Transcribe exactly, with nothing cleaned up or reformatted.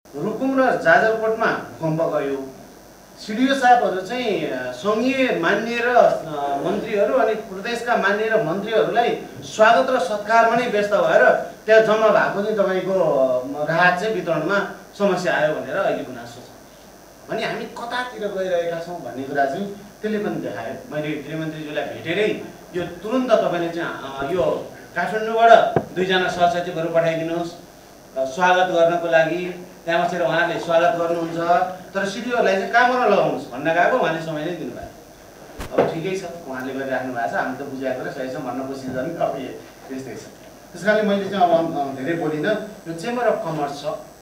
रुकुम र जाजरकोटमा भूकम्प गयो। सिडिओ साहबहरू चाहिँ सङ्घीय मान्य र मन्त्रीहरू अनि प्रदेशका मान्य र मन्त्रीहरूलाई स्वागत र सत्कारमा नै व्यस्त भएर त्यहाँ जम्मा भएको चाहिँ तपाईँको राहत चाहिँ वितरणमा समस्या आयो भनेर अहिले गुनासो छ। अनि हामी कतातिर गइरहेका छौँ भन्ने कुरा चाहिँ त्यसले पनि देखायो। मैले गृहमन्त्रीज्यूलाई भेटेरै यो तुरुन्त तपाईँले चाहिँ यो काठमाडौँबाट दुईजना सहसचिवहरू पठाइदिनुहोस् स्वागत गर्नको लागि, त्यहाँ बसेर उहाँले स्वागत गर्नुहुन्छ, तर सिडिओलाई चाहिँ काममा लगाउनुहोस् भन्न गएको उहाँले समय नै दिनुभयो। अब ठिकै छ, उहाँले गरिराख्नु भएको छ, हामी त बुझाएको र सही छ भन्न कोसिस गर्ने, अब त्यस्तै छ। त्यस कारणले मैले चाहिँ अब धेरै बोलिनँ। यो चेम्बर अफ कमर्स छ,